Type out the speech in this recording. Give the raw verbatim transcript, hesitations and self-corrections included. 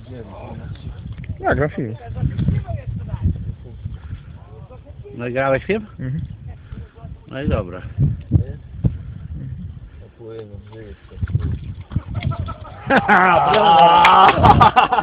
Nagram film. Nagrałeś film? Mhm. No i dobra. Opłynę, żyję.